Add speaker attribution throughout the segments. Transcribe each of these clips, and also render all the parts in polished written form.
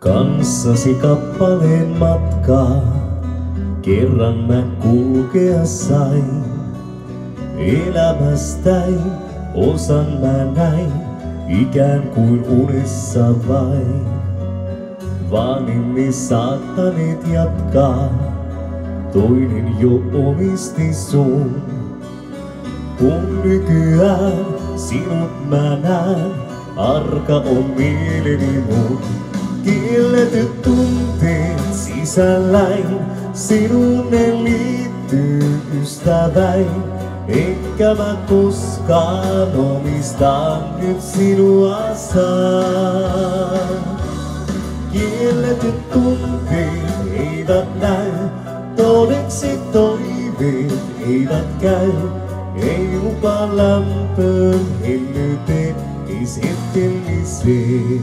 Speaker 1: Kanssasi kappaleen matkaa, kerran mä kulkea sain. Elämästäin osan mä näin, ikään kuin unessa vain. Vaanimme saattaneet jatkaa, toinen jo omisti sun. Kun nykyään sinut mä näen, arka on mieleni mun. Kielletyt tunteet sisälläin, sinuun ne liittyy ystäväin. Enkä mä koskaan omistaa nyt sinua saa. Kielletyt tunteet eivät näy, todeksi toiveet eivät käy. Ei lupa lämpöön hellyyteen, ei hetkelliseen.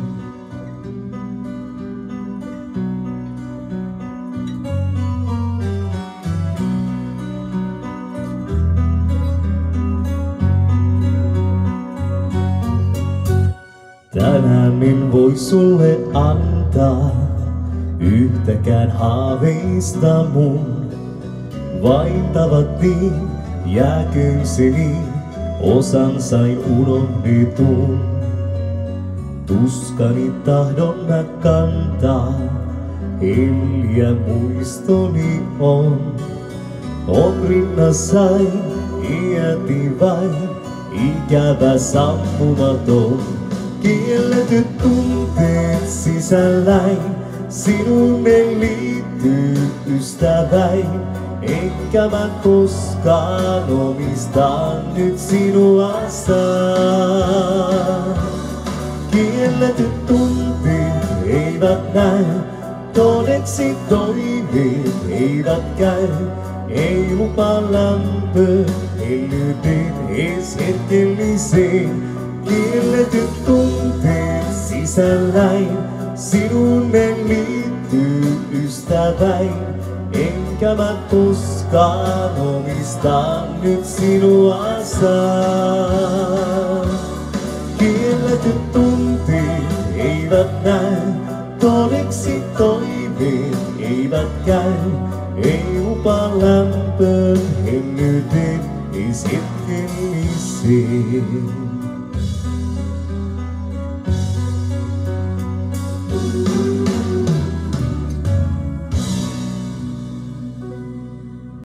Speaker 1: Tänään en voi sulle antaa yhtäkään haaveista mun. Vain tavattiin, jääköön se niin, osan sain unohdetun. Tuskani tahdon mä kantaa, helliä muistoni on. On rinnassain, iäti vain, ikävä sammumaton. Kielletyt tunteet sisälläin, sinuun ne liittyy ystäväin. Enkä mä koskaan omistaa nyt sinua saa. Kielletyt tunteet eivät näy, todeksi toiveet eivät käy. Ei lupa lämpö, hellyyteen ees hetkelliseen. Kielletyt tunteet sisälläin, sinuun ne liittyy ystäväin. Enkä mä koskaan omistaa nyt sinua saa. Kielletyt tunteet eivät näy, todeksi toiveet eivät käy. Ei lupa lämpöön hellyyteen ees hetkelliseen.